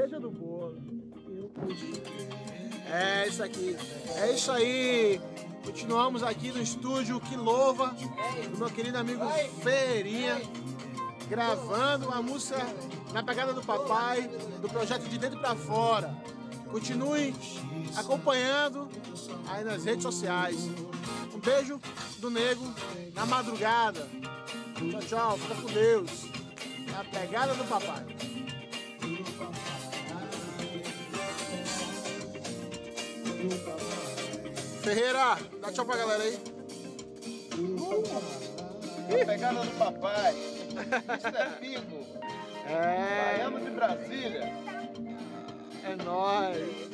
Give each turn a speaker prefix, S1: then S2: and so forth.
S1: cereja do bolo. É isso aqui. É isso aí. Continuamos aqui no estúdio Que Louva, do meu querido amigo Ferreirinha, gravando uma música na pegada do papai, do projeto De Dentro Pra Fora. Continue acompanhando aí nas redes sociais. Um beijo do Nego na madrugada. Tchau, tchau. Fica com Deus. Na pegada do papai. Ferreira, dá tchau pra galera aí.
S2: A pegada do papai. Isso é pingo.
S1: É.
S2: Baiano de Brasília.
S1: É nóis.